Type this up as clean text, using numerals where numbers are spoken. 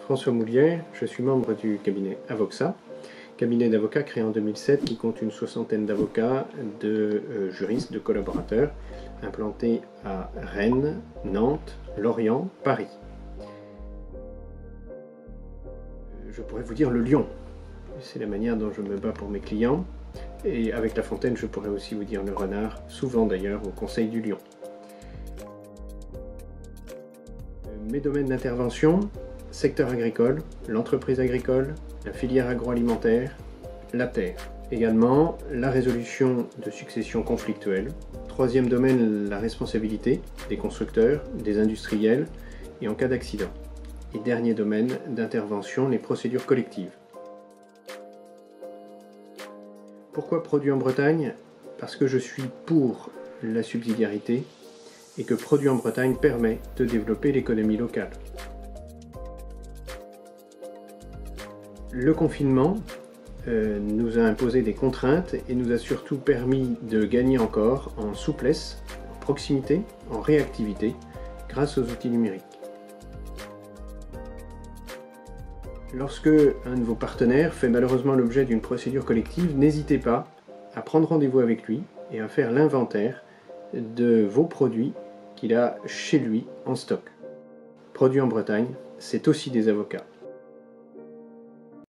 François Moulier, je suis membre du cabinet Avoxa, cabinet d'avocats créé en 2007 qui compte une soixantaine d'avocats, de juristes, de collaborateurs, implantés à Rennes, Nantes, Lorient, Paris. Je pourrais vous dire le lion, c'est la manière dont je me bats pour mes clients, et avec La Fontaine je pourrais aussi vous dire le renard, souvent d'ailleurs au Conseil du Lion. Mes domaines d'intervention: secteur agricole, l'entreprise agricole, la filière agroalimentaire, la terre. Également, la résolution de successions conflictuelles. Troisième domaine, la responsabilité des constructeurs, des industriels et en cas d'accident. Et dernier domaine d'intervention, les procédures collectives. Pourquoi Produits en Bretagne? Parce que je suis pour la subsidiarité et que Produits en Bretagne permet de développer l'économie locale. Le confinement nous a imposé des contraintes et nous a surtout permis de gagner encore en souplesse, en proximité, en réactivité grâce aux outils numériques. Lorsque un de vos partenaires fait malheureusement l'objet d'une procédure collective, n'hésitez pas à prendre rendez-vous avec lui et à faire l'inventaire de vos produits qu'il a chez lui en stock. Produits en Bretagne, c'est aussi des avocats.